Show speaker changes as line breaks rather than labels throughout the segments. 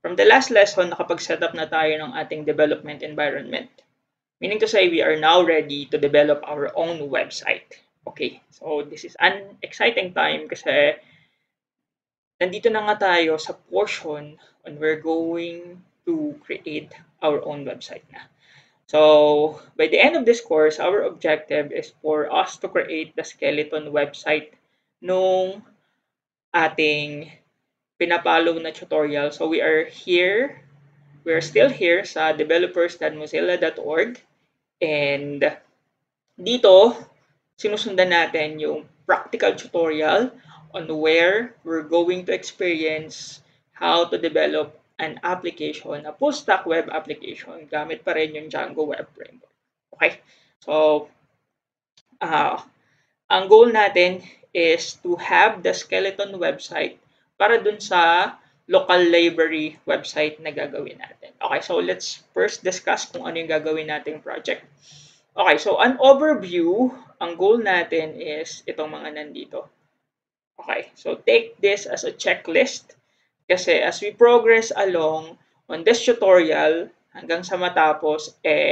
From the last lesson, nakapag-set up na tayo ng ating development environment. Meaning to say, we are now ready to develop our own website. Okay, so this is an exciting time kasi nandito na nga tayo sa portion when we're going to create our own website na. So, by the end of this course, our objective is for us to create the skeleton website nung ating pinapollow na tutorial. So, we are still here sa developers.mozilla.org, and dito, sinusundan natin yung practical tutorial on where we're going to experience how to develop an application, a full stack web application, gamit pa rin yung Django Web Framework. Okay? So, ang goal natin is to have the skeleton website para dun sa local library website na gagawin natin. Okay, so let's first discuss kung ano yung gagawin nating project. Okay, so an overview, ang goal natin is itong mga nandito. Okay, so take this as a checklist. Kasi as we progress along on this tutorial, hanggang sa matapos,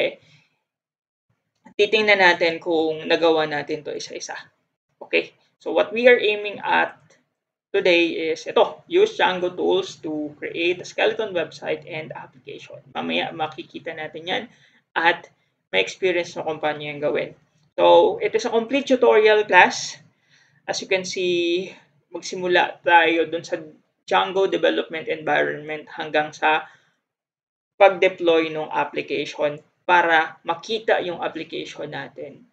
titingnan natin kung nagawa natin to isa-isa. Okay, so what we are aiming at today is ito, use Django tools to create a skeleton website and application. Mamaya makikita natin yan at may experience na kung paano yung gawin. So, it is a complete tutorial class. As you can see, magsimula tayo dun sa Django development environment hanggang sa pag-deploy ng application para makita yung application natin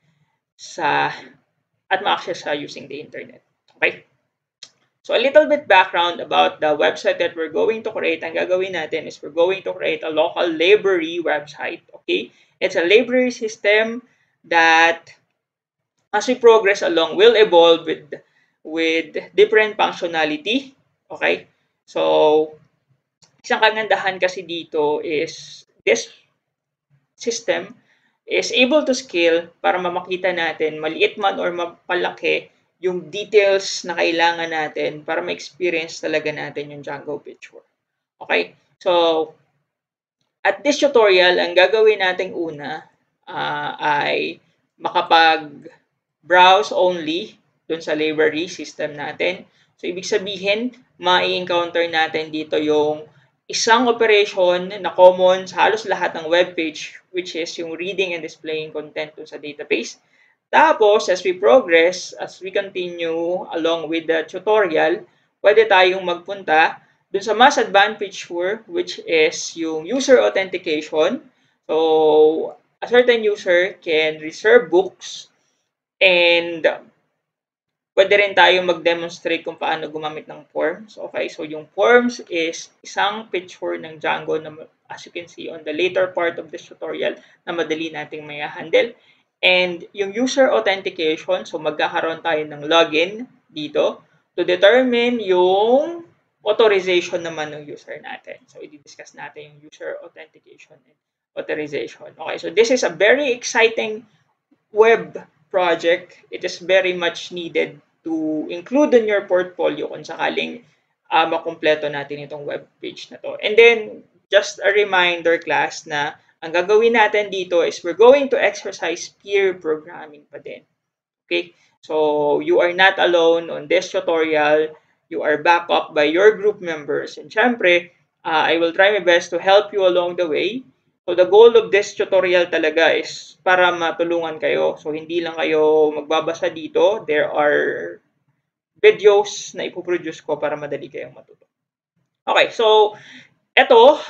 at ma-access sa using the internet. Okay? So a little bit background about the website that we're going to create. Ang gagawin natin is we're going to create a local library website. Okay? It's a library system that as we progress along will evolve with different functionality. Okay? So, isang kagandahan kasi dito is this system is able to scale para mamakita natin, maliit man or mapalaki, yung details na kailangan natin para ma-experience talaga natin yung Django picture. Okay? So, at this tutorial, ang gagawin natin una ay makapag-browse only dun sa library system natin. So, ibig sabihin, ma-encounter natin dito yung isang operation na common sa halos lahat ng web page, which is yung reading and displaying content dun sa database. Tapos, as we progress, as we continue along with the tutorial, pwede tayong magpunta dun sa mas advanced feature, which is yung user authentication. So, a certain user can reserve books, and pwede rin tayong mag-demonstrate kung paano gumamit ng forms. Okay, so yung forms is isang feature ng Django na, as you can see on the later part of this tutorial, na madali nating may handle. And yung user authentication, so magkakaroon tayo ng login dito to determine yung authorization naman ng user natin. So, i-discuss natin yung user authentication and authorization. Okay, so this is a very exciting web project. It is very much needed to include in your portfolio kung sakaling makumpleto natin itong web page na to. And then, just a reminder class na ang gagawin natin dito is we're going to exercise peer programming pa din. Okay? So, you are not alone on this tutorial. You are backed up by your group members. And syempre, I will try my best to help you along the way. So, the goal of this tutorial talaga is para matulungan kayo. So, hindi lang kayo magbabasa dito. There are videos na ipoproduce ko para madali kayong matuto. Okay, so, eto,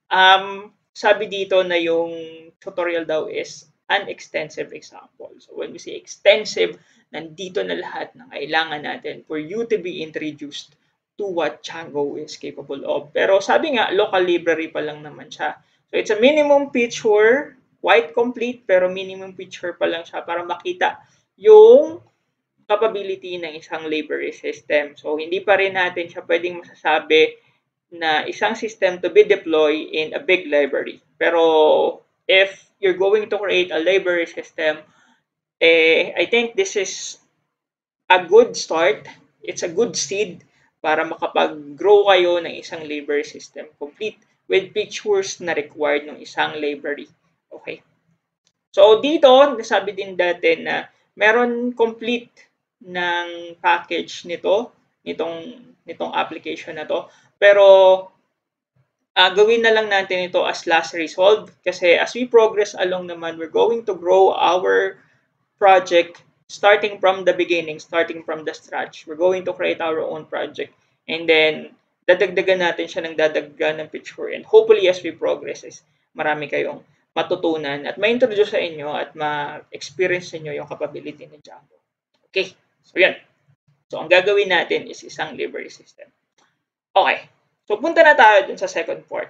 sabi dito na yung tutorial daw is an extensive example. So, when we say extensive, nandito na lahat ng kailangan natin for you to be introduced to what Django is capable of. Pero sabi nga, local library pa lang naman siya. So, it's a minimum feature, quite complete, pero minimum feature pa lang siya para makita yung capability ng isang library system. So, hindi pa rin natin siya pwedeng masasabi na isang system to be deployed in a big library. Pero if you're going to create a library system, I think this is a good start. It's a good seed para makapag-grow kayo ng isang library system complete with features na required ng isang library. Okay. So, dito, nasabi din dati na meron complete ng package nitong application na to. Pero, gawin na lang natin ito as last result kasi as we progress along naman, we're going to grow our project starting from the beginning, starting from the scratch. We're going to create our own project and then dadagdagan natin siya ng dadagdagan ng feature and hopefully as we progress is marami kayong matutunan at ma-introduce sa inyo at ma-experience sa inyo yung capability ng Django. Okay, so yan. So ang gagawin natin is isang library system. Okay, so punta na tayo dun sa second part.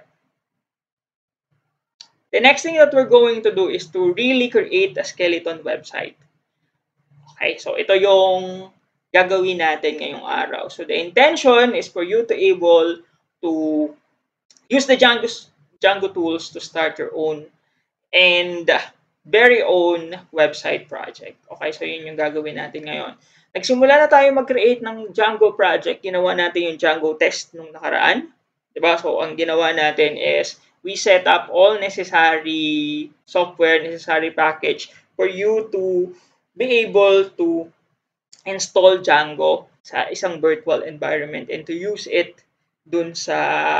The next thing that we're going to do is to really create a skeleton website. Okay, so ito yung gagawin natin ngayong araw. So the intention is for you to able to use the Django tools to start your own and very own website project. Okay, so yun yung gagawin natin ngayon. Nagsimula na tayo mag-create ng Django project. Ginawa natin yung Django test nung nakaraan. Diba? So ang ginawa natin is we set up all necessary software, necessary package for you to be able to install Django sa isang virtual environment and to use it dun sa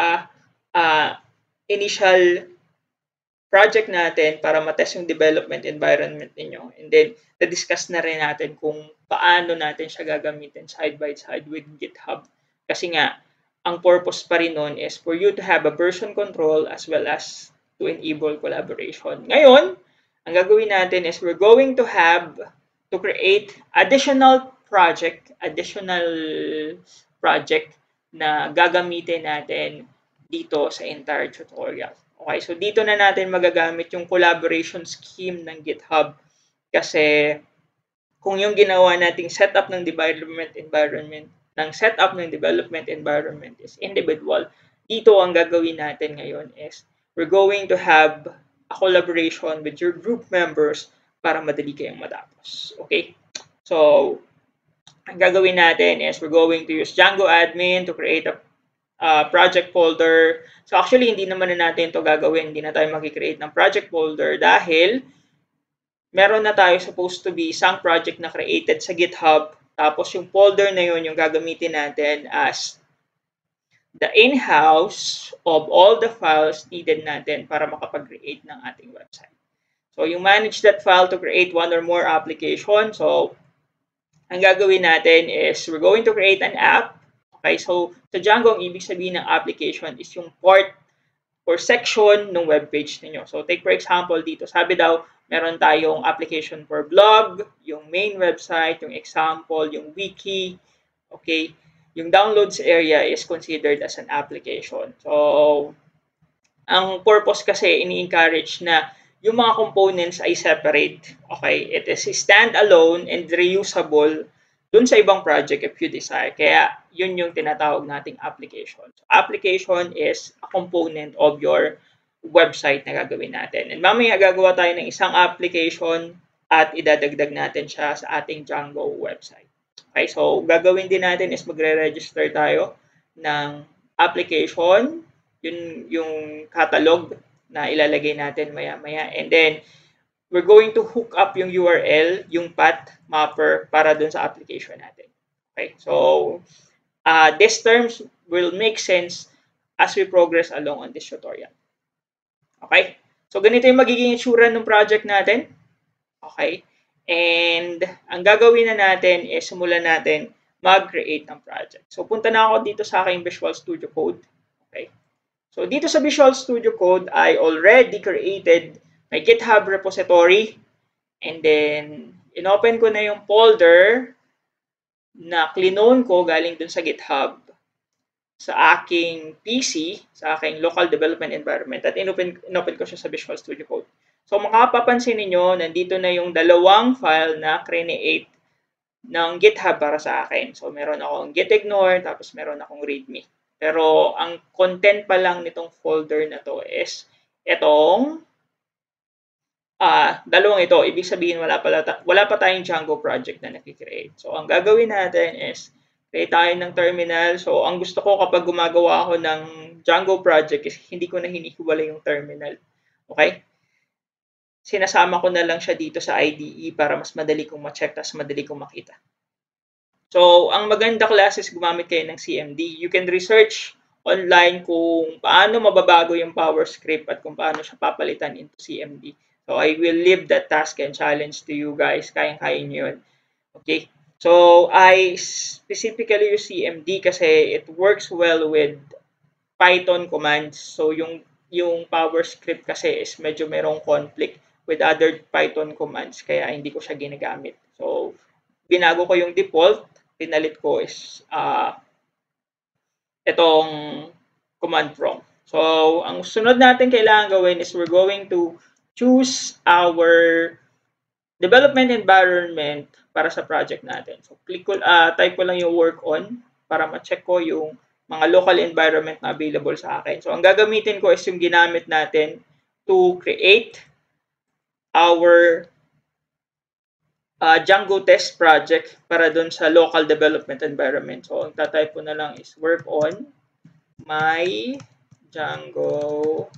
initial project natin para matest yung development environment ninyo. And then, na-discuss na rin natin kung paano natin siya gagamitin side by side with GitHub. Kasi nga, ang purpose pa rin nun is for you to have a version control as well as to enable collaboration. Ngayon, ang gagawin natin is we're going to have to create additional project na gagamitin natin dito sa entire tutorial. Okay, so dito na natin magagamit yung collaboration scheme ng GitHub kasi kung yung ginawa nating setup ng development environment is individual, dito ang gagawin natin ngayon is we're going to have a collaboration with your group members para madali kayong matapos. Okay? So, ang gagawin natin is we're going to use Django admin to create a project folder. So, actually, hindi naman na natin ito gagawin. Hindi na tayo mag-create ng project folder dahil meron na tayo supposed to be isang project na created sa GitHub. Tapos, yung folder na yun, yung gagamitin natin as the in-house of all the files needed natin para makapag-create ng ating website. So, you manage that file to create one or more application. So, ang gagawin natin is we're going to create an app. Okay, so sa Django, ang ibig sabihin ng application is yung part or section ng web page ninyo. So, take for example dito, sabi daw, meron tayong application for blog, yung main website, yung example, yung wiki. Okay, yung downloads area is considered as an application. So, ang purpose kasi ini-encourage na yung mga components ay separate. Okay, it is standalone and reusable dun sa ibang project if you desire. Kaya yun yung tinatawag nating application. So, application is a component of your website na gagawin natin. And mamaya gagawa tayo ng isang application at idadagdag natin siya sa ating Django website. Okay, so gagawin din natin is magre-register tayo ng application, yung catalog na ilalagay natin maya-maya. And then, we're going to hook up yung URL, yung path mapper para dun sa application natin. Okay, so these terms will make sense as we progress along on this tutorial. Okay, so ganito yung magiging itsura ng project natin. Okay, and ang gagawin na natin is simulan natin mag-create ng project. So punta na ako dito sa aking Visual Studio Code. Okay, so dito sa Visual Studio Code, I already created my GitHub repository and then inopen ko na yung folder na clinone ko galing dun sa GitHub sa aking PC, sa aking local development environment at inopen ko siya sa Visual Studio Code. So makapapansin niyo nandito na yung dalawang file na create ng GitHub para sa akin. So meron akong gitignore tapos meron akong readme. Pero ang content pa lang nitong folder na to is itong dalawang ito. Ibig sabihin wala pa tayong Django project na nakikreate. So ang gagawin natin is Create tayo ng terminal. So, ang gusto ko kapag gumagawa ako ng Django project is hindi ko na hinihiwalay yung terminal. Okay? Sinasama ko na lang siya dito sa IDE para mas madali kong ma-check, tas madali kong makita. So, ang maganda classes gumamit kayo ng CMD. You can research online kung paano mababago yung PowerScript at kung paano siya papalitan into CMD. So, I will leave that task and challenge to you guys. Kayang-kaya nyo yun. Okay? So, I specifically use CMD kasi it works well with Python commands. So, yung PowerScript kasi is medyo merong conflict with other Python commands. Kaya hindi ko siya ginagamit. So, binago ko yung default. Pinalit ko is itong command prompt. So, ang sunod natin kailangan gawin is we're going to choose our development environment para sa project natin. So, type ko lang yung work on para ma-check ko yung mga local environment na available sa akin. So, ang gagamitin ko is yung ginamit natin to create our Django test project para dun sa local development environment. So, ang tatype ko na lang is work on my Django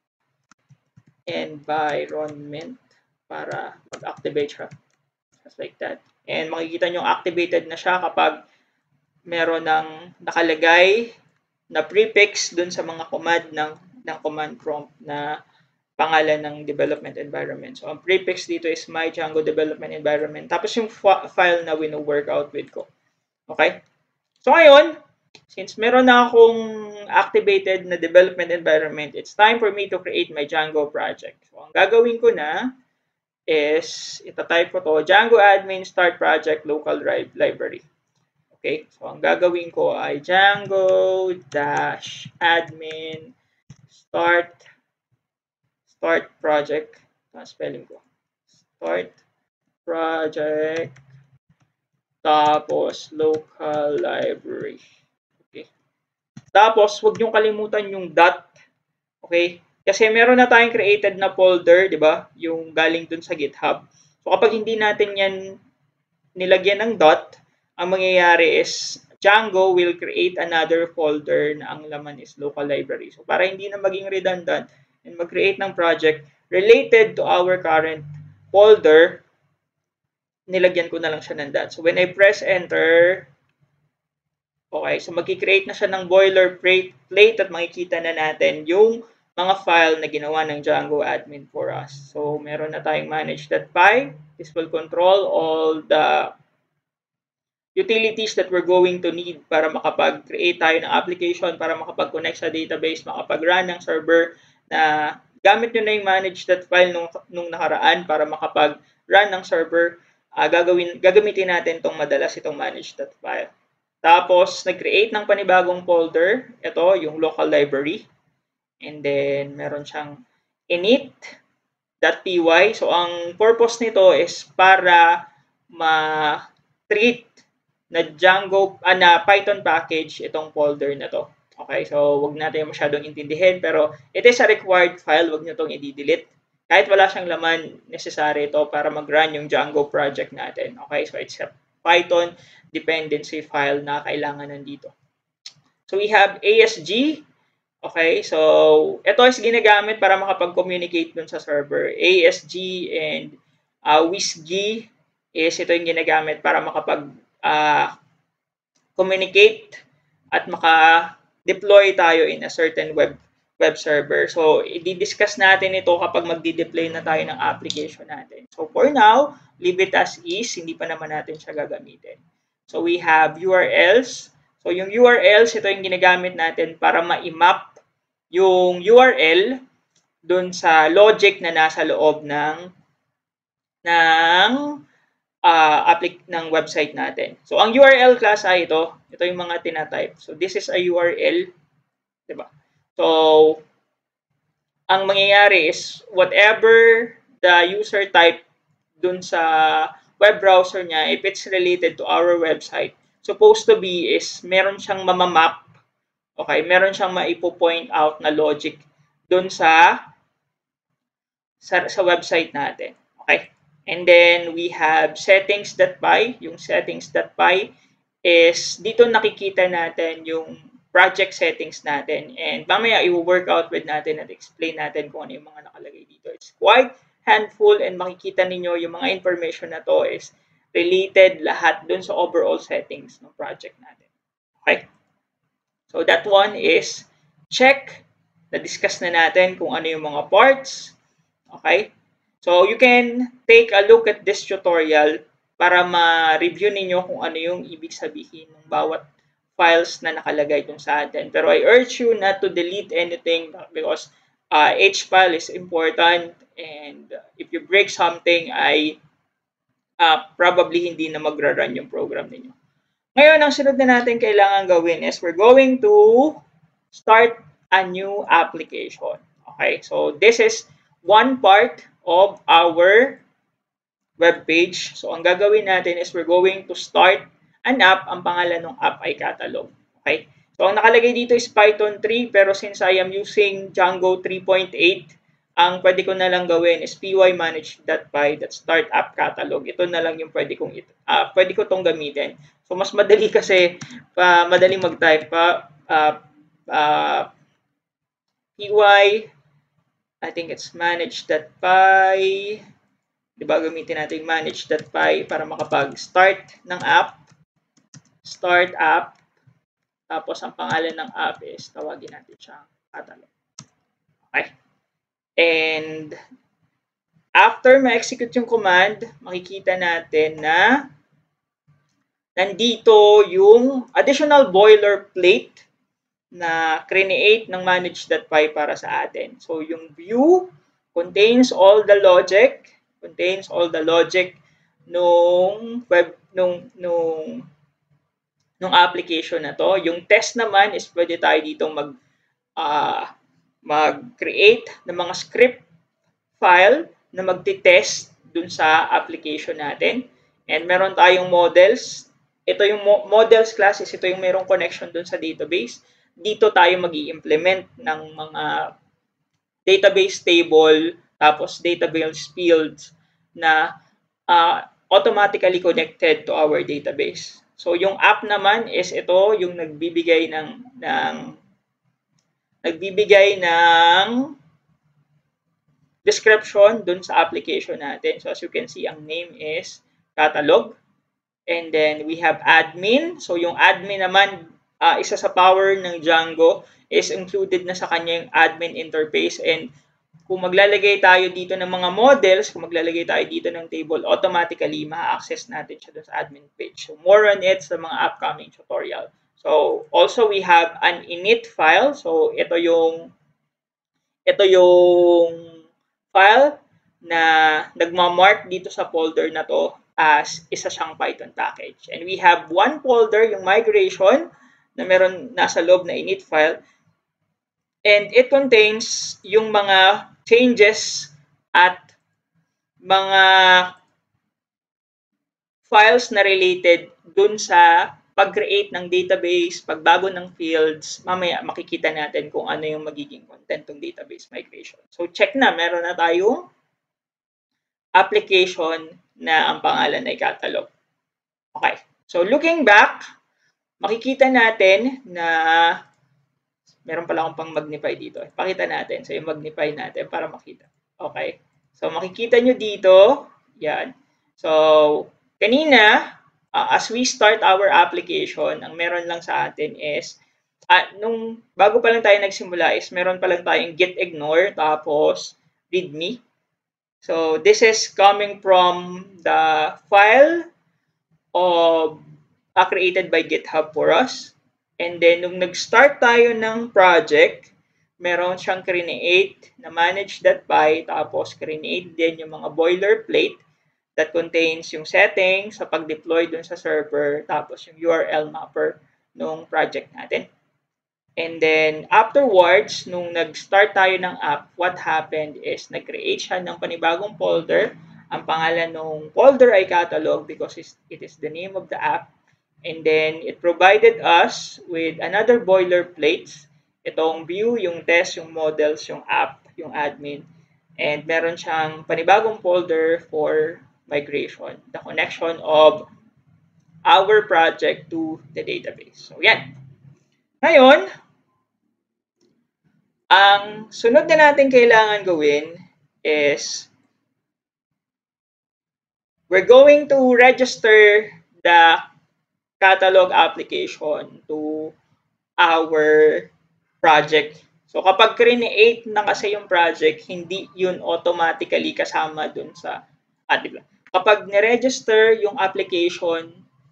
environment para mag-activate siya. Just like that. And makikita nyo activated na siya kapag meron ng nakalagay na prefix dun sa mga command ng command prompt na pangalan ng development environment. So, ang prefix dito is my Django development environment. Tapos yung file na wino-work out with ko. Okay? So, ngayon, since meron na akong activated na development environment, it's time for me to create my Django project. So, ang gagawin ko na is, itatype ko to, Django admin start project local library. Okay? So, ang gagawin ko ay Django-admin start project. Spelling ko. Start project tapos local library. Okay. Tapos, huwag niyong kalimutan yung dot. Okay? Kasi meron na tayong created na folder, di ba? Yung galing dun sa GitHub. So, kapag hindi natin yan nilagyan ng dot, ang mangyayari is Django will create another folder na ang laman is local library. So, para hindi na maging redundant and mag-create ng project related to our current folder, nilagyan ko na lang siya ng dot. So, when I press enter, okay, so mag-create na siya ng boilerplate at makikita na natin yung mga file na ginawa ng Django admin for us. So, meron na tayong manage.py. This will control all the utilities that we're going to need para makapag-create tayo ng application, para makapag-connect sa database, makapag-run ng server na gamit nyo na yung manage.file nung nakaraan para makapag-run ng server. Gagamitin natin itong madalas itong manage.file. Tapos, nag-create ng panibagong folder. Ito, yung local library. And then, meron siyang init.py. So, ang purpose nito is para ma-treat na Django, na Python package itong folder na to. Okay, so wag natin masyadong intindihin, pero it is a required file, wag nyo itong i-delete. Kahit wala siyang laman, necessary ito para mag-run yung Django project natin. Okay, so it's a Python dependency file na kailangan nandito. So we have ASG. Okay, so ito is ginagamit para makapag-communicate dun sa server. ASG and WSGI is ito yung ginagamit para communicate at maka-deploy tayo in a certain web server. So, i-discuss natin ito kapag magdi-deploy na tayo ng application natin. So, for now, leave it as is. Hindi pa naman natin siya gagamitin. So, we have URLs. So, yung URLs, ito yung ginagamit natin para ma-map yung URL dun sa logic na nasa loob ng ng website natin. So, ang URL class ay ito. Ito yung mga tinatype. So, this is a URL. Diba? So, ang mangyayari is whatever the user type dun sa web browser niya, if it's related to our website, supposed to be is meron siyang mamamap. Okay? Meron siyang maipo-point out na logic dun sa website natin. Okay? And then, we have settings.py. Yung settings.py is dito nakikita natin yung project settings natin. And mamaya i-work out with natin at explain natin kung ano yung mga nakalagay dito. It's quite handful and makikita ninyo yung mga information na to is related lahat dun sa overall settings ng project natin. Okay? So that one is check. Na-discuss na natin kung ano yung mga parts. Okay? So you can take a look at this tutorial para ma-review ninyo kung ano yung ibig sabihin ng bawat files na nakalagay dun sa atin. Pero I urge you not to delete anything because each file is important and if you break something ay probably hindi na magra-run yung program ninyo. Ngayon, ang sunod na natin kailangan gawin is we're going to start a new application. Okay, so this is one part of our web page. So, ang gagawin natin is we're going to start an app. Ang pangalan ng app ay catalog. Okay? So, ang nakalagay dito is Python 3 pero since I am using Django 3.8, ang pwede ko na lang gawin is pymanage.py that start app catalog. Ito na lang yung pwede ko tong gamitin. So, mas madali kasi madaling mag-type py, I think it's manage.py. Diba, gamitin natin manage.py para makapag-start ng app. Start app. Tapos, ang pangalan ng app is, tawagin natin siyang catalog. Okay. And, after ma-execute yung command, makikita natin na nandito yung additional boilerplate na create ng manage.py para sa atin. So, yung view contains all the logic nung application na to. Yung test naman is pwede tayo dito mag-create ng mga script file na magti-test dun sa application natin. And meron tayong models. Ito yung models classes, ito yung merong connection dun sa database. Dito tayo mag-i-implement ng mga database table, tapos database fields na automatically connected to our database. So yung app naman is ito yung nagbibigay ng description dun sa application natin. So as you can see, ang name is catalog. And then we have admin. So yung admin naman, isa sa power ng Django is included na sa kanya yung admin interface. And kung maglalagay tayo dito ng mga models, kung maglalagay tayo dito ng table, automatically ma-access natin siya dun sa admin page. So more on it sa mga upcoming tutorial. So also we have an init file. So ito yung file na nagmamark dito sa folder na to as isa siyang Python package. And we have one folder, yung migration, na meron nasa loob na init file. And it contains yung mga changes at mga files na related dun sa pag-create ng database, pagbago ng fields. Mamaya makikita natin kung ano yung magiging content ng database migration. So check na, meron na tayong application na ang pangalan ay catalog. Okay. So looking back, makikita natin na meron pala akong pang magnify dito. Pakita natin. So yung magnify natin para makita. Okay. So makikita nyo dito, yan. So kanina, as we start our application, ang meron lang sa atin is nung bago pa lang tayo nagsimula is meron pa lang tayong git ignore tapos readme. So this is coming from the file of created by GitHub for us. And then nung nag-start tayo ng project, meron siyang create na manage.py tapos create din yung mga boilerplate that contains yung settings sa pag-deploy dun sa server tapos yung URL mapper nung project natin. And then, afterwards, nung nag-start tayo ng app, what happened is nag-create siya ng panibagong folder. Ang pangalan ng folder ay catalog because it is the name of the app. And then, it provided us with another boilerplate. Itong view, yung test, yung models, yung app, yung admin. And meron siyang panibagong folder for migration. The connection of our project to the database. So, yan. Ngayon, ang sunod na natin kailangan gawin is we're going to register the catalog application to our project. So, kapag create na kasi yung project, hindi yun automatically kasama dun sa, diba? Kapag niregister yung application,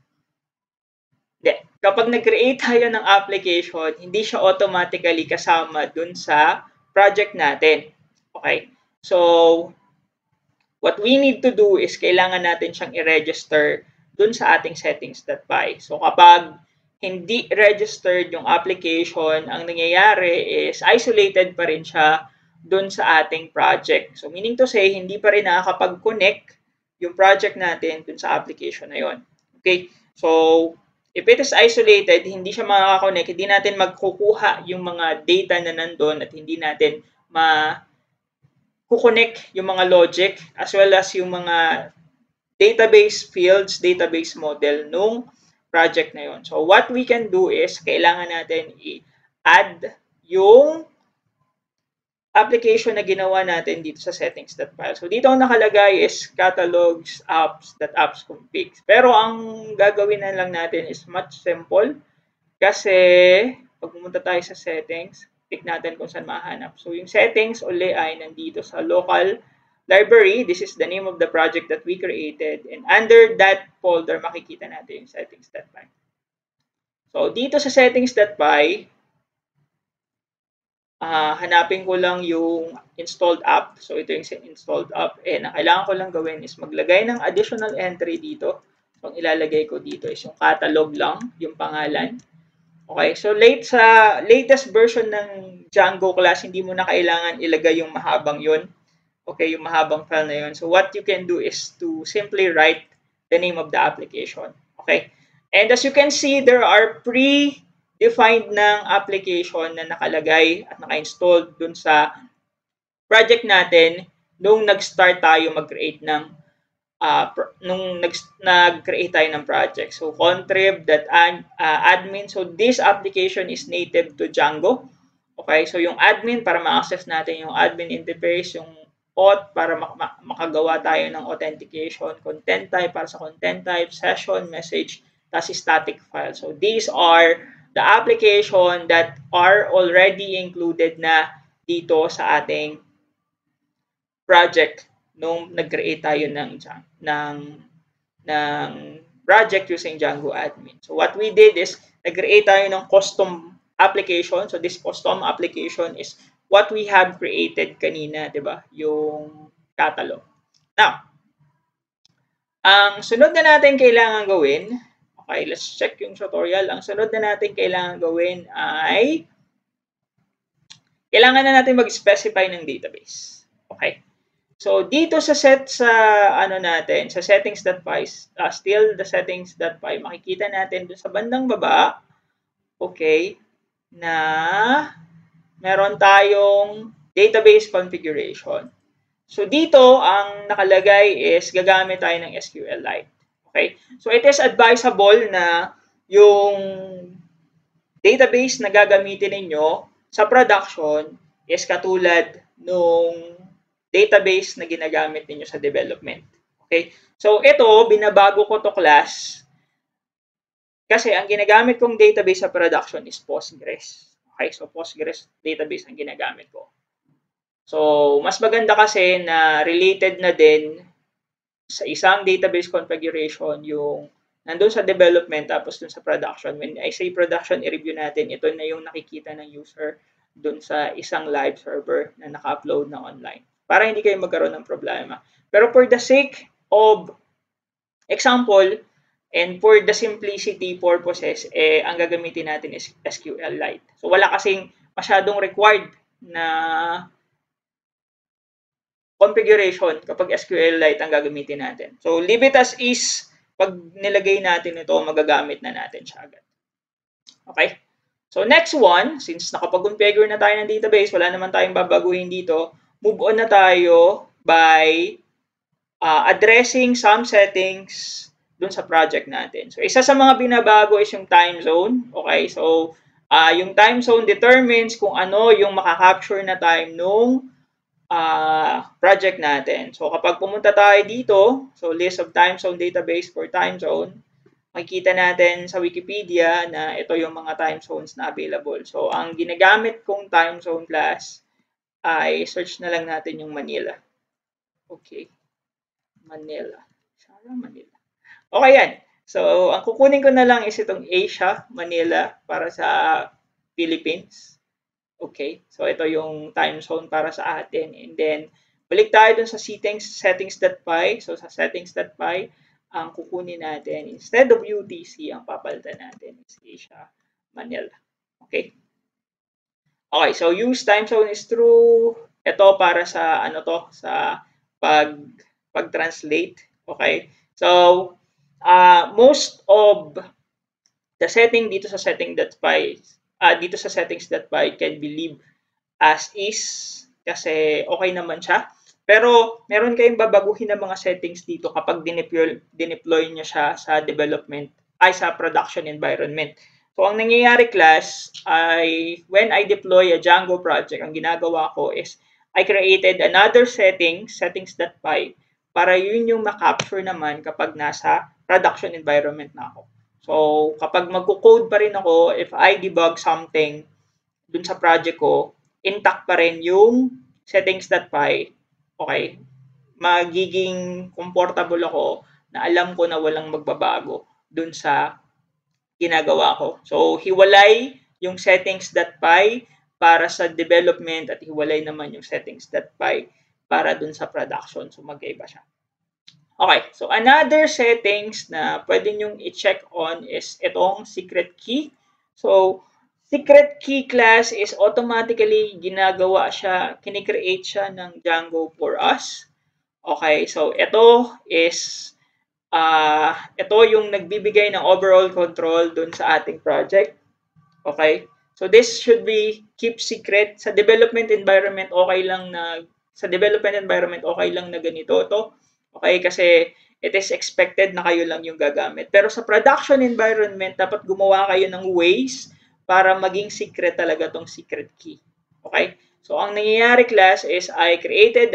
kapag nag-create tayo ng application, hindi siya automatically kasama dun sa project natin. Okay? So, what we need to do is kailangan natin siyang i-register dun sa ating settings.py. So, kapag hindi registered yung application, ang nangyayari is isolated pa rin siya dun sa ating project. So, meaning to say, hindi pa rin nakakapag-connect yung project natin dun sa application na yon. Okay? So, if it is isolated, hindi siya makaka-connect, hindi natin magkukuha yung mga data na nandun at hindi natin kukonek yung mga logic as well as yung mga database fields, database model nung project na yon. So, what we can do is, kailangan natin i-add yung application na ginawa natin dito sa settings.py. So, dito ang nakalagay is catalogs apps.apps.config. Pero, ang gagawin na lang natin is much simple kasi pag pumunta tayo sa settings, click natin kung saan mahanap. So, yung settings uli ay nandito sa local library. This is the name of the project that we created. And under that folder, makikita natin yung settings.py. So, dito sa settings.py, hanapin ko lang yung installed app. So, ito yung installed app. And ang kailangan ko lang gawin is maglagay ng additional entry dito. So, ang ilalagay ko dito is yung catalog lang, yung pangalan. Okay, so sa latest version ng Django class, hindi mo na kailangan ilagay yung mahabang yun. Okay, yung mahabang file na yun. So what you can do is to simply write the name of the application. Okay, and as you can see, there are pre-defined ng application na nakalagay at naka-installed dun sa project natin nung nag-start tayo mag-create ng nung nag-create tayo ng project. So, contrib.admin. So, this application is native to Django. Okay, so yung admin para ma-access natin yung admin interface, yung auth para makagawa tayo ng authentication, content type para sa content type, session, message, tapos static file. So, these are the application that are already included na dito sa ating project nung nag-create tayo ng project using Django admin. So what we did is nag-create tayo ng custom application. So this custom application is what we have created kanina, 'di ba? Yung catalog. Now, ang sunod na natin kailangan gawin, okay, let's check yung tutorial. Ang sunod na natin kailangan gawin ay kailangan na natin mag-specify ng database. Okay? So, dito sa natin, sa settings.py, still the settings.py, makikita natin doon sa bandang baba, okay, na meron tayong database configuration. So, dito, ang nakalagay is gagamit tayo ng SQLite. Okay? So, it is advisable na yung database na gagamitin ninyo sa production is katulad nung database na ginagamit niyo sa development. Okay? So, ito, binabago ko to class kasi ang ginagamit kong database sa production is Postgres. Okay? So, Postgres database ang ginagamit ko. So, mas maganda kasi na related na din sa isang database configuration yung nandun sa development tapos dun sa production. When I say production, i-review natin, ito na yung nakikita ng user dun sa isang live server na naka-upload na online, para hindi kayo magkaroon ng problema. Pero for the sake of example and for the simplicity purposes, ang gagamitin natin is SQLite. So wala kasing masyadong required na configuration kapag SQLite ang gagamitin natin. So leave it as is. Pag nilagay natin ito, magagamit na natin siya agad. Okay? So next one, since nakapag-configure na tayo ng database, wala naman tayong babaguhin dito, move on na tayo by addressing some settings dun sa project natin. So, isa sa mga binabago is yung time zone. Okay, so yung time zone determines kung ano yung makakapture na time nung project natin. So, kapag pumunta tayo dito, so list of time zone database for time zone, makikita natin sa Wikipedia na ito yung mga time zones na available. So, ang ginagamit kong time zone class ay search na lang natin yung Manila. Okay. Manila. Sana Manila. Okay yan. So, ang kukunin ko na lang is itong Asia, Manila, para sa Philippines. Okay. So, ito yung time zone para sa atin. And then, balik tayo dun sa settings.py. So, sa settings.py, ang kukunin natin, instead of UTC, ang papalitan natin is Asia, Manila. Okay. Okay, so use time zone is true. Ito para sa ano to, sa pag-translate. Okay? So, most of the setting dito sa settings.py can be leave as is kasi okay naman siya. Pero meron kayong babaguhin ng mga settings dito kapag dineploy niyo siya sa sa production environment. So, ang nangyayari class ay when I deploy a Django project, ang ginagawa ko is I created another settings.py, para yun yung ma-capture naman kapag nasa production environment na ako. So, kapag magko-code pa rin ako, if I debug something dun sa project ko, intact pa rin yung settings.py, okay, magiging comfortable ako na alam ko na walang magbabago dun sa ginagawa ko. So, hiwalay yung settings.py para sa development at hiwalay naman yung settings.py para dun sa production. So, magkaiba siya. Okay, so another settings na pwede nyong i-check on is itong secret key. So, secret key class is automatically ginagawa siya, kinikreate siya ng Django for us. Okay, so ito is ito yung nagbibigay ng overall control dun sa ating project. Okay? So this should be keep secret. Sa development environment, okay lang na ganito to. Okay? Kasi it is expected na kayo lang yung gagamit. Pero sa production environment, dapat gumawa kayo ng ways para maging secret talaga tong secret key. Okay? So ang nangyayari class is I created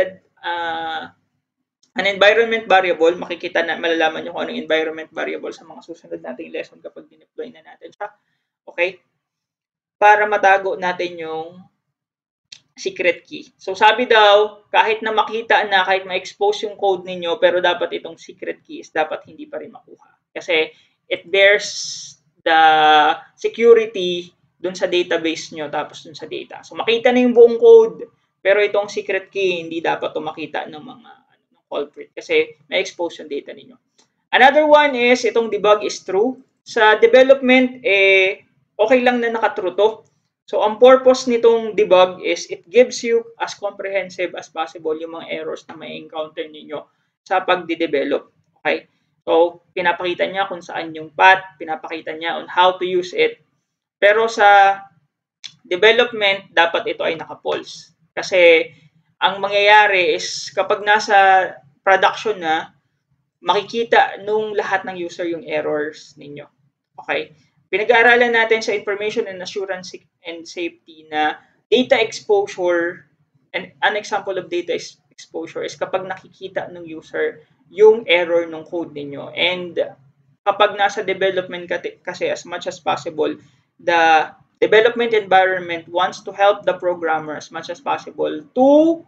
an environment variable. Malalaman nyo kung anong environment variable sa mga susunod nating lesson kapag dineploy na natin siya. Okay? Para matago natin yung secret key. So, sabi daw, kahit na makita na, kahit ma-expose yung code ninyo, pero dapat itong secret keys, dapat hindi pa rin makuha. Kasi it bears the security dun sa database nyo, tapos dun sa data. So, makita na yung buong code, pero itong secret key, hindi dapat ito makita ng mga culprit kasi may expose yung data ninyo. Another one is itong debug is true. Sa development, okay lang na naka-true to. So, ang purpose nitong debug is it gives you as comprehensive as possible yung mga errors na may encounter ninyo sa pagde-develop. Okay? So, pinapakita niya kung saan yung path, pinapakita niya on how to use it. Pero sa development, dapat ito ay naka-false. Kasi ang mangyayari is kapag nasa production na, makikita nung lahat ng user yung errors ninyo. Okay? Pinag-aaralan natin sa Information and Assurance and Safety na data exposure, and an example of data exposure is kapag nakikita ng user yung error ng code ninyo. And kapag nasa development kasi as much as possible, the development environment wants to help the programmer as much as possible to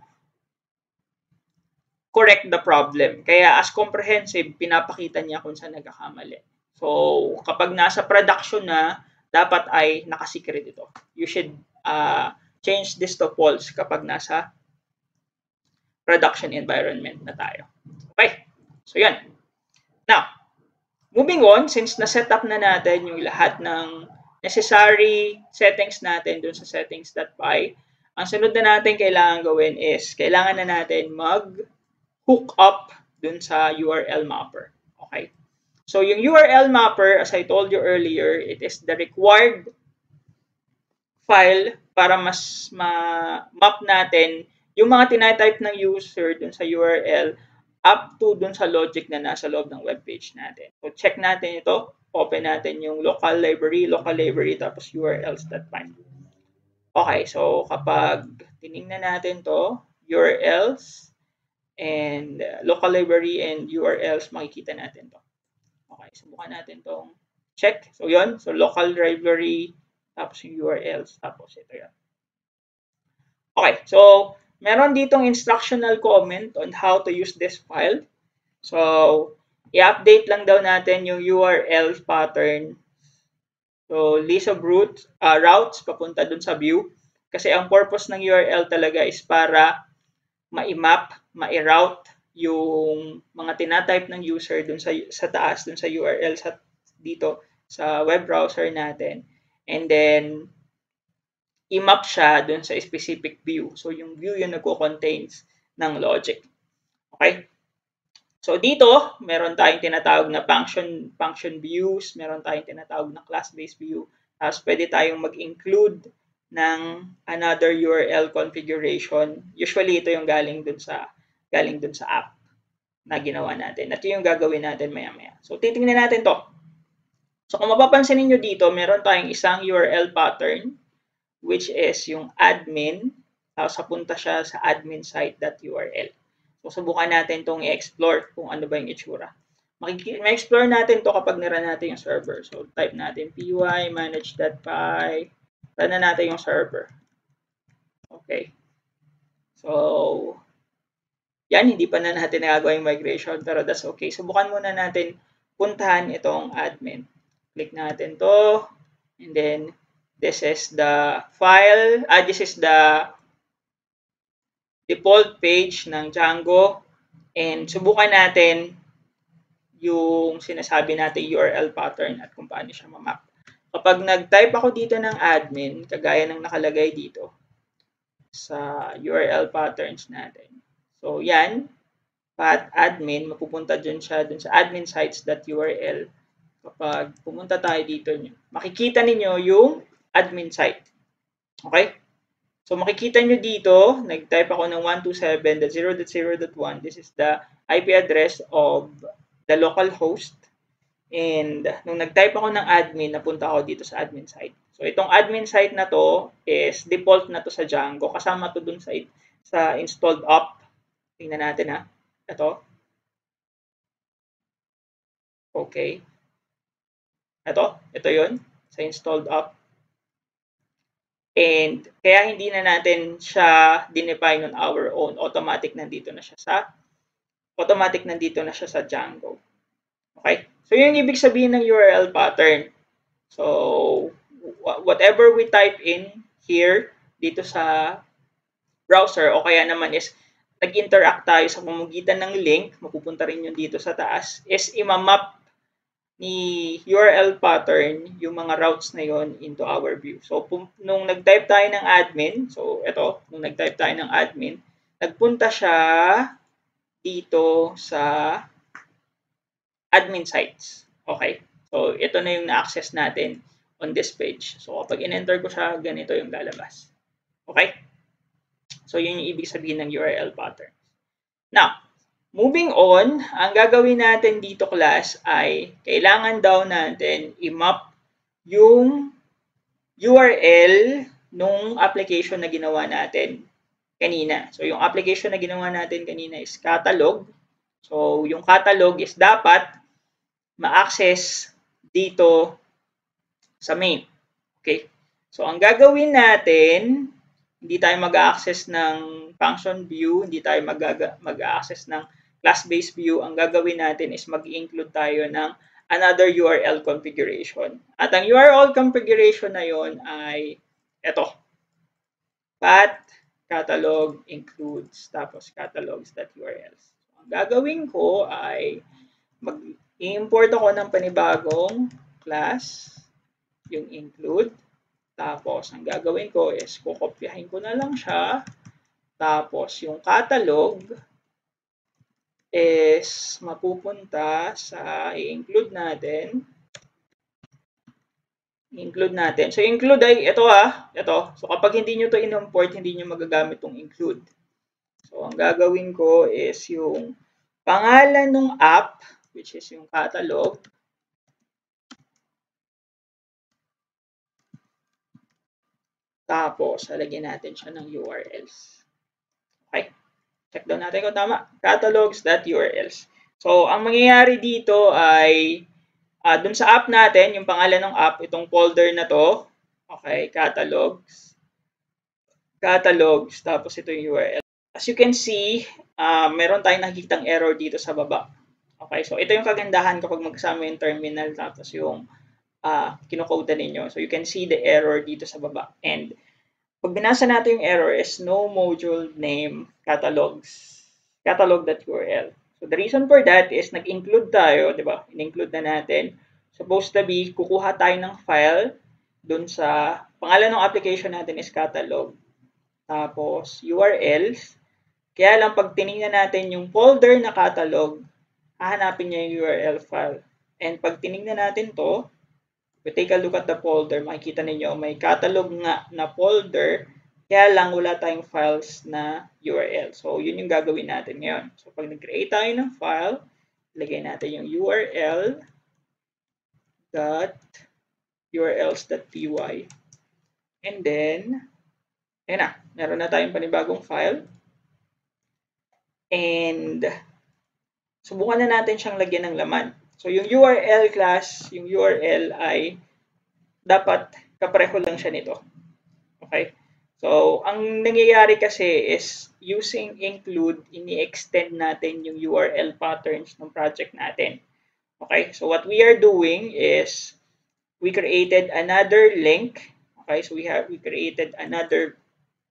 correct the problem. Kaya as comprehensive, pinapakita niya kung saan nagkakamali. So, kapag nasa production na, dapat ay nakasecret ito. You should change this to false kapag nasa production environment na tayo. Okay? So, yan. Now, moving on, since na-set up na natin yung lahat ng necessary settings natin dun sa settings.py, ang sunod na natin kailangan gawin is, kailangan na natin mag-hook up dun sa URL mapper. Okay? So, yung URL mapper, as I told you earlier, it is the required file para mas ma-map natin yung mga tinatype ng user dun sa URL up to dun sa logic na nasa loob ng web page natin. So, check natin ito. Open natin yung local library, tapos urls.py. Okay, so kapag tinignan natin to, urls and local library and urls, makikita natin to. Okay, subukan natin tong check. So, yon. So, local library, tapos yung urls, tapos ito yan. Okay, so meron ditong instructional comment on how to use this file. So, i-update lang daw natin yung URL pattern. So, list of routes papunta dun sa view. Kasi ang purpose ng URL talaga is para ma-map, ma-route yung mga tinatype ng user dun sa taas, dun sa URL dito sa web browser natin. And then, i-map siya dun sa specific view. So, yung view yung nagko-contains ng logic. Okay? So, dito, meron tayong tinatawag na function views, meron tayong tinatawag na class-based view. Tapos, pwede tayong mag-include ng another URL configuration. Usually, ito yung galing dun sa app na ginawa natin. At yung gagawin natin maya-maya. So, titingnan natin to. So, kung mapapansin niyo dito, meron tayong isang URL pattern which is yung admin, tapos papunta siya sa admin site.url. So, subukan natin itong i-explore kung ano ba yung itsura. Ma-explore natin to kapag nira natin yung server. So, type natin py manage.py, run na natin yung server. Okay. So, yan, hindi pa na natin nagagawa yung migration, pero that's okay. Subukan muna natin puntahan itong admin. Click natin to, and then, this is the file, this is the default page ng Django, and subukan natin yung sinasabi natin URL pattern at kung paano siya ma-map. Kapag nag-type ako dito ng admin, kagaya ng nakalagay dito sa URL patterns natin. So, yan, path admin, mapupunta dun siya dun sa admin sites.url. Kapag pumunta tayo dito, makikita ninyo yung admin site. Okay? So, makikita nyo dito, nag-type ako ng 127.0.0.1. This is the IP address of the local host. And nung nag-type ako ng admin, napunta ako dito sa admin site. So, itong admin site na to is default na to sa Django. Kasama to dun sa installed app. Tingnan natin ha. Ito. Okay. Ito yun. Sa installed app. And kaya hindi na natin siya dinefine on our own. Automatic nandito na siya sa Django. Okay? So, yun yung ibig sabihin ng URL pattern. So, whatever we type in here, dito sa browser, o kaya naman is nag-interact tayo sa pamamagitan ng link, mapupunta rin yun dito sa taas, is imamap ni URL pattern yung mga routes na yon into our view. So, nung nag-type tayo ng admin, so ito, nung nag-type tayo ng admin, nagpunta siya dito sa admin sites. Okay? So, ito na yung na-access natin on this page. So, kapag in-enter ko siya, ganito yung lalabas. Okay? So, yun yung ibig sabihin ng URL pattern. Now, moving on, ang gagawin natin dito class ay kailangan daw natin i-map yung URL nung application na ginawa natin kanina. So, yung application na ginawa natin kanina is catalog. So, yung catalog is dapat ma-access dito sa main. Okay? So, ang gagawin natin, hindi tayo mag-access ng function view, hindi tayo mag-access ng class-based view. Ang gagawin natin is mag-include tayo ng another URL configuration. At ang URL configuration na yon ay ito. Path catalog includes tapos catalogs.urls. Ang gagawin ko ay mag-import ako ng panibagong class, yung include. Tapos, ang gagawin ko is kukopyahin ko na lang siya. Tapos, yung catalog is mapupunta sa i-include natin. So, include ay ito ito. So, kapag hindi nyo to in-import, hindi nyo magagamit tong include. So, ang gagawin ko is yung pangalan ng app, which is yung catalog, tapos lalagyan natin siya ng URLs. Okay? Check down natin kung tama. Catalogs.urls. So, ang mangyayari dito ay dun sa app natin, yung pangalan ng app, itong folder na to, okay, catalogs, tapos ito yung URL. As you can see, meron tayong nakikitang error dito sa baba. Okay, so ito yung kagandahan kapag magkasama yung terminal tapos yung kinokode ninyo. So you can see the error dito sa baba. And pag binasa natin yung error is no module name catalog.url. So the reason for that is nag-include tayo, di ba? In-include na natin. Supposed to be, kukuha tayo ng file dun sa pangalan ng application natin is catalog. Tapos URLs. Kaya lang pag tinignan natin yung folder na catalog, hahanapin niya yung URL file. And pag tinignan natin to, if we take a look at the folder, makikita ninyo may catalog nga na folder, kaya lang wala tayong files na URL. So, yun yung gagawin natin ngayon. So, pag nag-create tayo ng file, ilagay natin yung urls.py. And then, ayun na, meron na tayong panibagong file. And, subukan na natin siyang lagyan ng laman. So, yung URL class, yung URL ay dapat kapareho lang siya nito. Okay? So, ang nangyayari kasi is using include, ini-extend natin yung URL patterns ng project natin. Okay? So, what we are doing is we created another link. Okay? So, we created another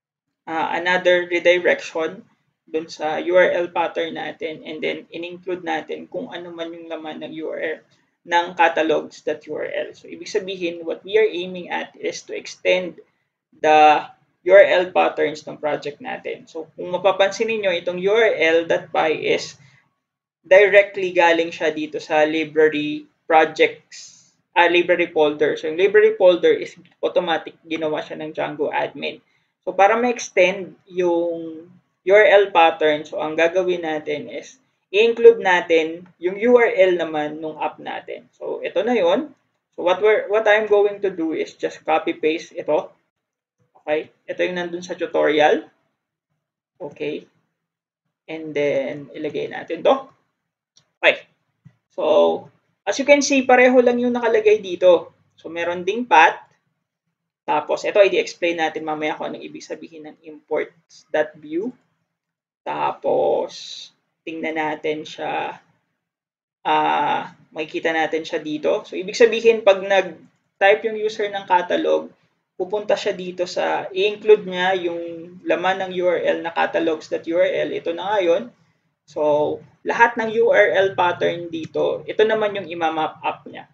redirection dun sa URL pattern natin, and then in-include natin kung ano man yung laman ng URL ng catalogs.url. So, ibig sabihin, what we are aiming at is to extend the URL patterns ng project natin. So, kung mapapansin niyo itong url.py is directly galing siya dito sa library projects, library folder. So, yung library folder is automatic ginawa siya ng Django admin. So, para ma-extend yung URL pattern, so ang gagawin natin is i-include natin yung URL naman ng app natin. So, ito na yon. So, what I'm going to do is just copy-paste ito. Okay? Ito yung nandun sa tutorial. Okay? And then, ilagay natin to. Okay. So, as you can see, pareho lang yung nakalagay dito. So, meron ding path. Tapos, ito, i-explain natin mamaya kung anong ibig sabihin ng imports.view. Tapos, tingnan natin siya, makikita natin siya dito. So, ibig sabihin, pag nag-type yung user ng catalog, pupunta siya dito sa, i-include niya yung laman ng URL na catalogs.url. Ito na nga yun. So, lahat ng URL pattern dito, ito naman yung imamap niya.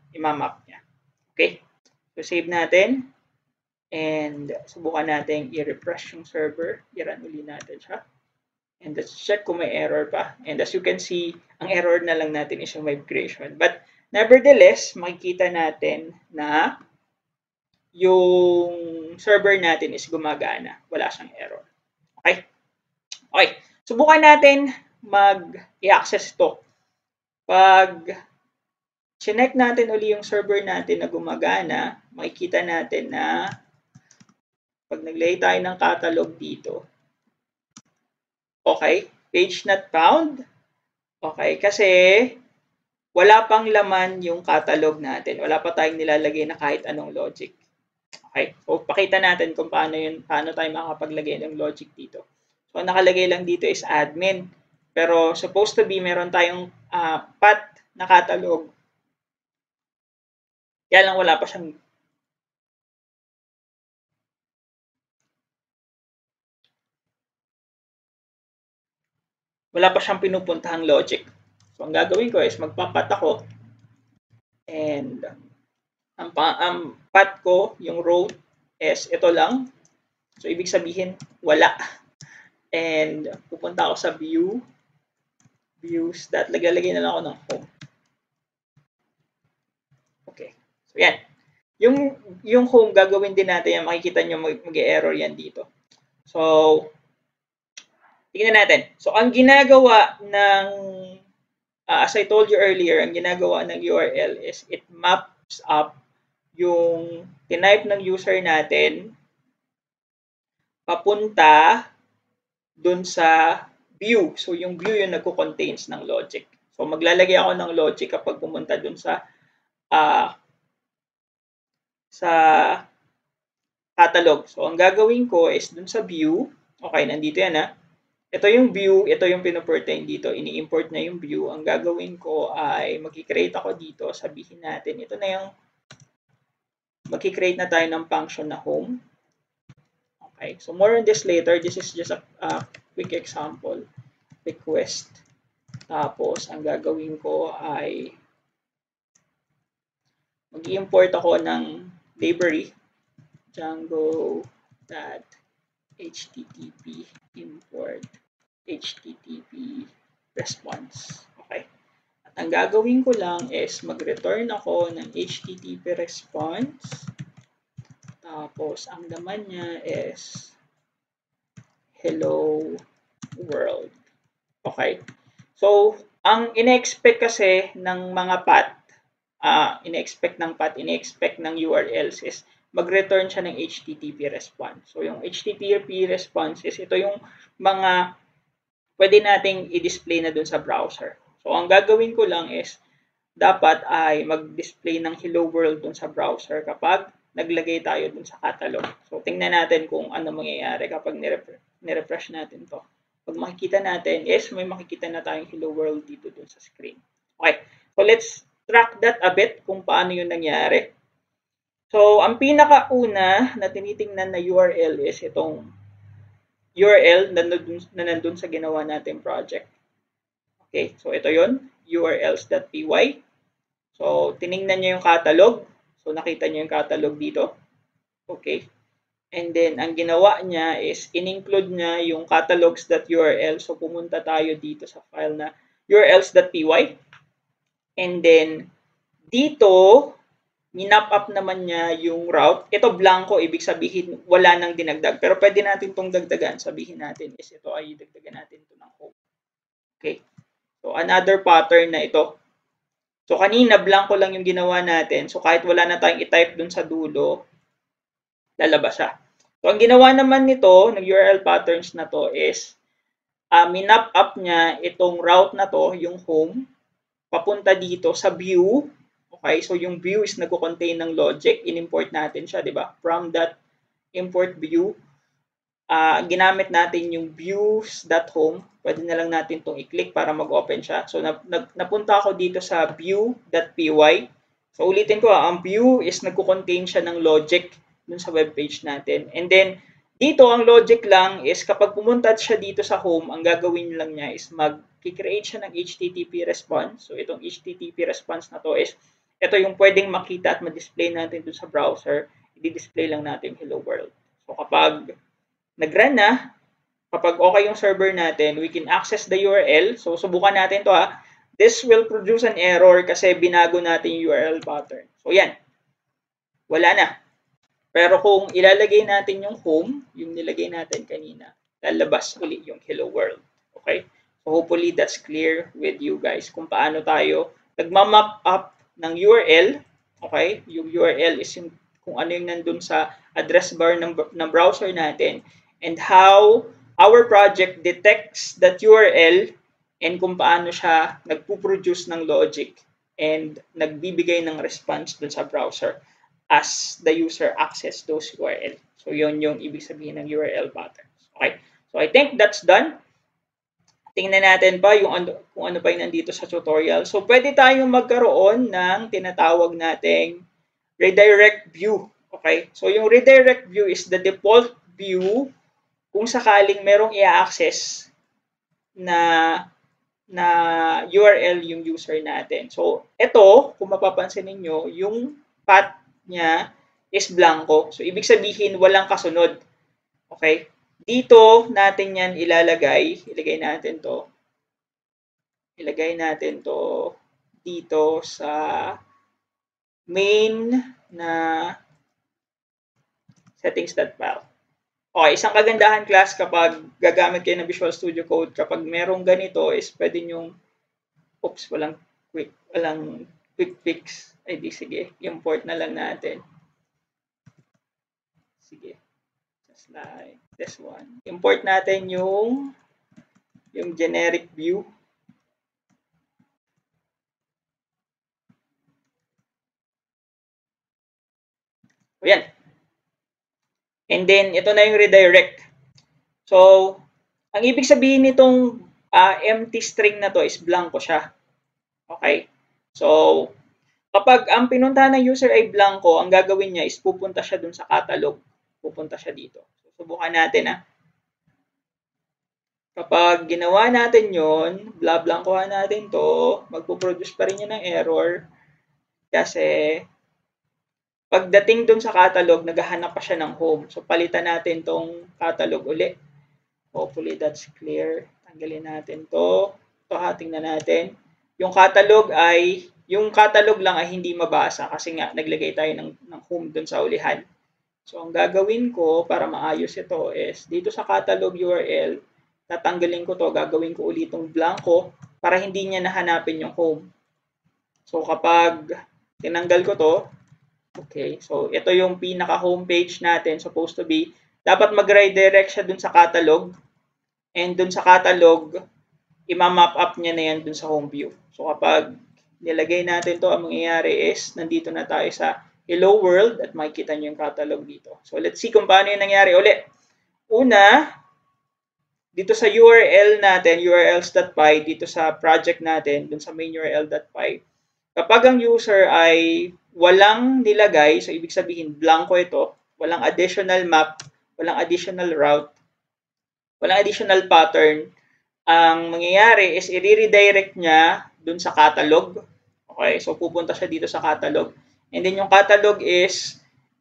Okay? So, save natin. And, subukan natin i-refresh yung server. I-run uli natin siya. And let's check kung may error pa. And as you can see, ang error na lang natin is yung migration. But nevertheless, makikita natin na yung server natin is gumagana. Wala siyang error. Okay? Okay. Subukan natin mag-i-access ito. Pag chinek natin uli yung server natin na gumagana, makikita natin na pag naglagay tayo ng catalog dito, okay, page not found. Okay, kasi wala pang laman yung catalog natin. Wala pa tayong nilalagay na kahit anong logic. Okay, so pakita natin kung paano tayo makapaglagay ng logic dito. So, nakalagay lang dito is admin. Pero supposed to be meron tayong path na catalog. Kaya lang wala pa siyang pinupuntahang logic. So, ang gagawin ko is magpapat ako. And ang path ko, yung row is ito lang. So, ibig sabihin, wala. And pupunta ako sa views. Lagay na lang ako ng home. Okay. So, yan. Yung home, gagawin din natin yan. Makikita nyo mag-error yan dito. So, tingnan natin. So, ang ginagawa ng as I told you earlier, ang ginagawa ng URL is it maps up yung tinype ng user natin papunta dun sa view. So, yung view yung nagko-contains ng logic. So, maglalagay ako ng logic kapag pumunta dun sa catalog. So, ang gagawin ko is dun sa view. Okay, nandito yan ha. Ito yung view, ito yung pinupertain dito. Ini-import na yung view. Ang gagawin ko ay mag-create ako dito. Sabihin natin, ito na yung mag-create na tayo ng function na home. Okay, so more on this later. This is just a quick example. Request. Tapos, ang gagawin ko ay mag-import ako ng library. Django.http import http response. Okay. At ang gagawin ko lang is mag-return ako ng http response. Tapos, ang laman niya is hello world. Okay. So, ang ine-expect kasi ng mga path, ine-expect ng URLs is mag-return siya ng HTTP response. So, yung HTTP response is ito yung mga pwede nating i-display na dun sa browser. So, ang gagawin ko lang is dapat ay mag-display ng hello world dun sa browser kapag naglagay tayo dun sa catalog. So, tingnan natin kung ano mangyayari kapag nirefresh natin to. Pag makikita natin is may makikita na tayong hello world dito dun sa screen. Okay. So, let's track that a bit kung paano yun nangyari. So, ang pinakauna na tinitingnan na URL is itong URL na nandun sa ginawa natin project. Okay, so ito yun, urls.py. So, tiningnan niyo yung catalog. So, nakita niyo yung catalog dito. Okay. And then, ang ginawa niya is in-include niya yung catalogs.url. So, pumunta tayo dito sa file na urls.py. And then, dito, minap up naman niya yung route. Ito blanco, ibig sabihin wala nang dinagdag. Pero pwede natin itong dagdagan. Sabihin natin is ito ay dagdagan natin ito ng home. Okay. So, another pattern na ito. So, kanina blanco lang yung ginawa natin. So, kahit wala na tayong i-type dun sa dulo, lalabas siya. So, ang ginawa naman nito, ng URL patterns na to is minap up niya itong route na to, yung home, papunta dito sa view. Okay, so yung view is nagko-contain ng logic. In-import natin siya, di ba? From that import view, ginamit natin yung views.home. Pwede na lang natin itong i-click para mag-open siya. So, napunta ako dito sa view.py. So, ulitin ko, ang view is nagko-contain siya ng logic dun sa webpage natin. And then, dito, ang logic lang is kapag pumunta siya dito sa home, ang gagawin lang niya is mag-create siya ng HTTP response. So, itong HTTP response na to is ito yung pwedeng makita at ma-display natin dun sa browser. I-display lang natin hello world. So, kapag nag-run na, kapag okay yung server natin, we can access the URL. So, subukan natin to ha. This will produce an error kasi binago natin yung URL pattern. So, yan. Wala na. Pero kung ilalagay natin yung home, yung nilagay natin kanina, lalabas ulit yung hello world. Okay? So, hopefully that's clear with you guys kung paano tayo nagmamap up ng URL. Okay? Yung URL is yung, kung ano yung nandun sa address bar ng browser natin and how our project detects that URL and kung paano siya nagpo-produce ng logic and nagbibigay ng response dun sa browser as the user access those URL. So, yun yung ibig sabihin ng URL patterns. Okay? So, I think that's done. Tingnan natin pa yung kung ano pa yung nandito sa tutorial. So, pwede tayong magkaroon ng tinatawag nating redirect view. Okay? So, yung redirect view is the default view kung sakaling merong i-access na URL yung user natin. So, ito, kung mapapansin ninyo, yung path niya is blanco. So, ibig sabihin, walang kasunod. Okay? Dito natin yan ilalagay. Ilagay natin to. Ilagay natin to dito sa main na settings.file. Okay, isang kagandahan class kapag gagamit kayo ng Visual Studio Code, kapag merong ganito is pwede nyong Oops, walang quick fix. Ay di sige, import na lang natin. Sige. Just like this one. Import natin yung generic view. Ayan. And then, ito na yung redirect. So, ang ibig sabihin nitong empty string na to is blanco siya. Okay? So, kapag ang pinuntahan ng user ay blanco, ang gagawin niya is pupunta siya dun sa catalog. Pupunta siya dito. So, subukan natin Kapag ginawa natin yon, blancohan natin to, magpo-produce pa rin yan ng error. Kasi, pagdating dun sa catalog, naghahanap pa siya ng home. So, palitan natin tong catalog uli. Hopefully, that's clear. Tanggalin natin to. Ito, tingnan natin. Yung catalog lang ay hindi mabasa kasi nga, naglagay tayo ng home dun sa ulihan. So, ang gagawin ko para maayos ito is, dito sa catalog URL, tatanggalin ko to, gagawin ko ulit itong blanco para hindi niya nahanapin yung home. So, kapag tinanggal ko to, okay, so ito yung pinaka homepage natin supposed to be. Dapat mag-redirect siya dun sa catalog. And dun sa catalog, ima-map up niya na yan dun sa home view. So kapag nilagay natin to, ang mangyayari is nandito na tayo sa Hello World at makikita niyo yung catalog dito. So let's see kung paano yung nangyari uli. Una, dito sa URL natin, urls.py, dito sa project natin, dun sa main url.py, kapag ang user ay walang nilagay, so ibig sabihin blanco ito, walang additional map, walang additional route, walang additional pattern, ang mangyayari is i-redirect niya dun sa catalog. Okay, so pupunta siya dito sa catalog. And then yung catalog is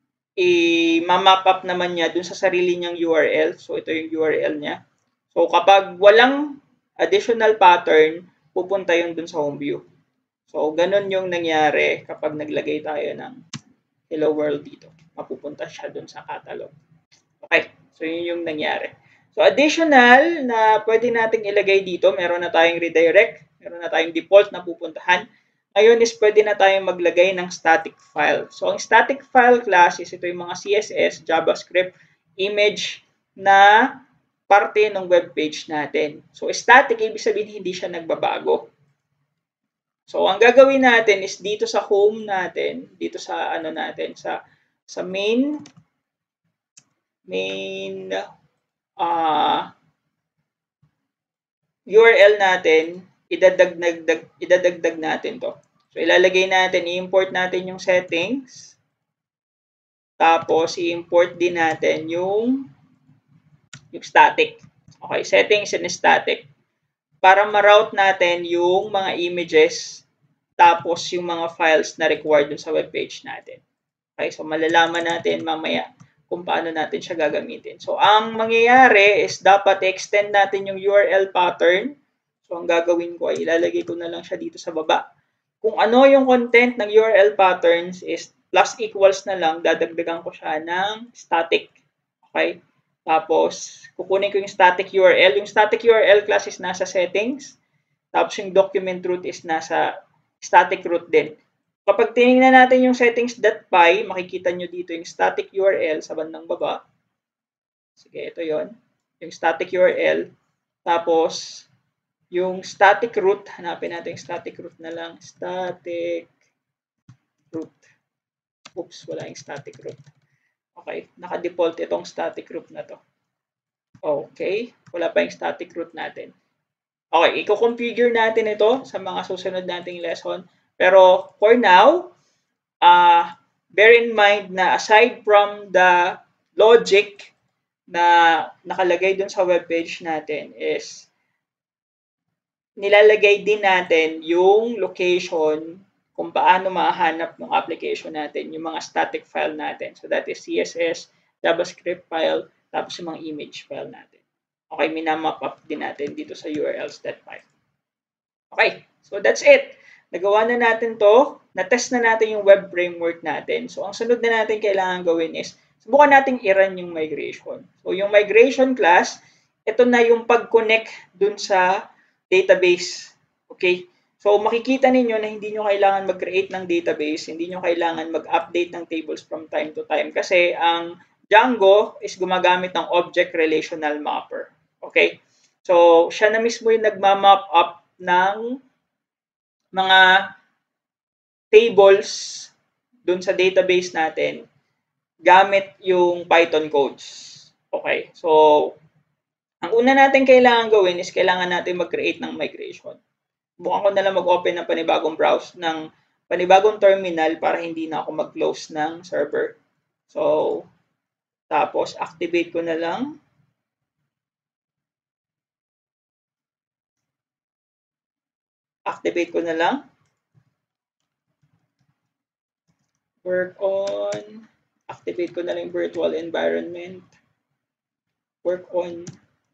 i-map up naman niya dun sa sarili niyang URL. So ito yung URL niya. So kapag walang additional pattern, pupunta yun dun sa home view. So ganun yung nangyari kapag naglagay tayo ng Hello World dito. Mapupunta siya dun sa catalog. Okay, so yun yung nangyari. So additional na pwede nating ilagay dito, meron na tayong redirect, meron na tayong default na pupuntahan. Ngayon is pwede na tayong maglagay ng static file. So ang static file class is ito yung mga CSS, JavaScript, image na parte ng web page natin. So static, ibig sabihin hindi siya nagbabago. So ang gagawin natin is dito sa home natin, dito sa natin, sa main URL natin, idadagdag natin to. So, ilalagay natin, i-import natin yung settings. Tapos, i-import din natin yung static. Okay, settings and static. Para ma-route natin yung mga images, tapos yung mga files na required dun sa webpage natin. Okay, so malalaman natin mamaya kung paano natin siya gagamitin. So, ang mangyayari is dapat extend natin yung URL pattern. So, ang gagawin ko ay ilalagay ko na lang siya dito sa baba. Kung ano yung content ng URL patterns is plus equals na lang, dadagdagan ko siya ng static. Okay? Tapos, kukunin ko yung static URL. Yung static URL class is nasa settings. Tapos, yung document root is nasa static root din. Kapag tinignan natin yung settings.py, makikita nyo dito yung static URL sa bandang baba. Sige, ito yon, yung static URL. Tapos, yung static root, hanapin natin yung static root na lang. Static root. Oops, wala yung static root. Okay, naka-default itong static root na to. Okay, wala pa yung static root natin. Okay, i-configure natin ito sa mga susunod nating lesson. Pero for now, bear in mind na aside from the logic na nakalagay dun sa webpage natin is nilalagay din natin yung location kung paano mahanap ng application natin, yung mga static file natin. So that is CSS, JavaScript file, tapos yung mga image file natin. Okay, minamap up din natin dito sa urls.py. Okay, so that's it. Nagawa na natin to, na-test na natin yung web framework natin. So, ang sunod na natin kailangan gawin is, subukan natin i-run yung migration. So, yung migration class, ito na yung pag-connect dun sa database. Okay? So, makikita ninyo na hindi nyo kailangan mag-create ng database, hindi nyo kailangan mag-update ng tables from time to time kasi ang Django is gumagamit ng Object Relational Mapper. Okay? So, siya na mismo yung nagma-map up ng mga tables dun sa database natin gamit yung Python codes. Okay? So, ang una natin kailangan gawin is kailangan natin mag-create ng migration. Bukan ko na lang mag-open ng panibagong browse ng panibagong terminal para hindi na ako mag-close ng server. So, tapos activate ko na lang. Activate ko na lang. Work on. Activate ko na lang virtual environment. Work on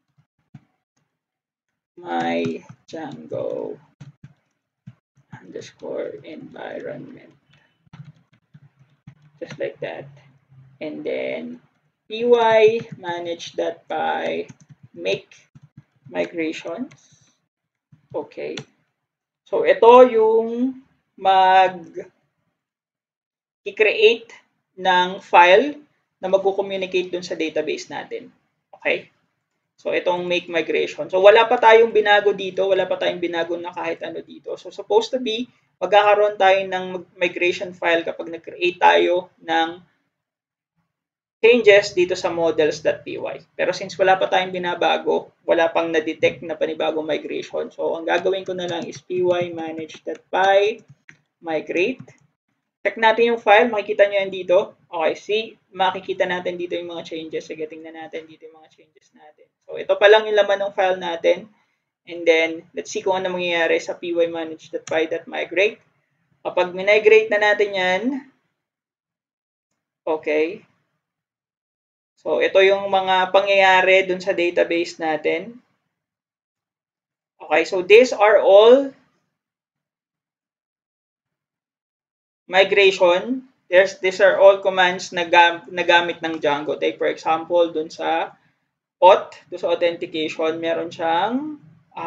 my Django underscore environment. Just like that. And then py manage.py make migrations. Okay. So, ito yung i-create ng file na magko-communicate dun sa database natin. Okay? So, itong make migration. So, wala pa tayong binago dito. Wala pa tayong binago na kahit ano dito. So, supposed to be, magkakaroon tayo ng migration file kapag nag-create tayo ng changes dito sa models.py. Pero since wala pa tayong binabago, wala pang na-detect na panibagong migration. So, ang gagawin ko na lang is py manage.py migrate. Check natin yung file. Makikita nyo yan dito. Okay, see, makikita natin dito yung mga changes. Sige, tingnan natin dito yung mga changes natin. So, ito pa lang yung laman ng file natin. And then, let's see kung ano mangyayari sa pymanage.py.migrate. Kapag migrate na natin yan, okay. So, ito yung mga pangyayari dun sa database natin. Okay, so these are all migration. These are all commands na gamit ng Django. Take for example, dun sa auth, dun sa authentication, meron siyang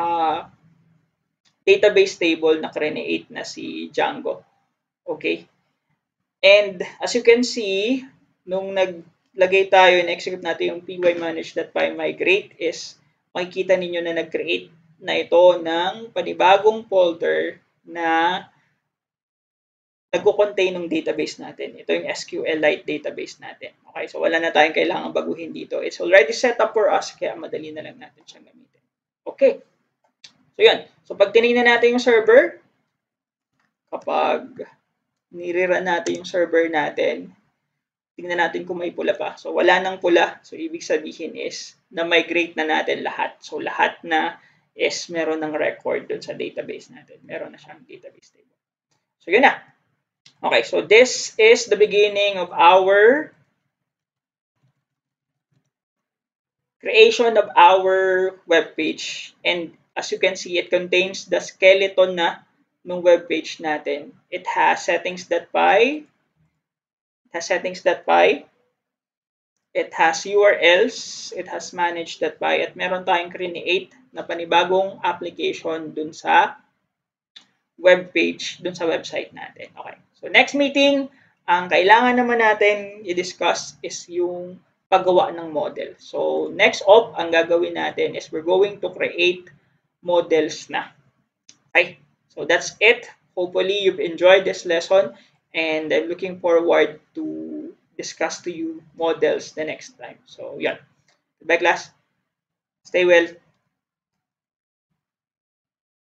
database table na create na si Django. Okay? And as you can see, nung naglagay tayo, na-execute natin yung pymanage.py migrate is makikita ninyo na nag-create na ito ng panibagong folder na nagko-contain ng database natin. Ito yung SQLite database natin. Okay, so wala na tayong kailangan baguhin dito. It's already set up for us, kaya madali na lang natin siyang gamitin. Okay. So yun. So pag tinignan natin yung server, kapag nire-run natin yung server natin, tingnan natin kung may pula pa. So wala nang pula. So ibig sabihin is na-migrate na natin lahat. So lahat na is meron ng record dun sa database natin. Meron na siyang database table. So yun na. Okay, so this is the beginning of our creation of our web page. And as you can see, it contains the skeleton na ng web page natin. It has settings.py. It has URLs. It has manage.py. At meron tayong create na panibagong application dun sa web page, dun sa website natin. Okay. So, next meeting, ang kailangan naman natin i-discuss is yung paggawa ng model. So, next up, ang gagawin natin is we're going to create models na. Okay? So, that's it. Hopefully, you've enjoyed this lesson and I'm looking forward to discuss to you models the next time. So, yan. Goodbye, class. Stay well.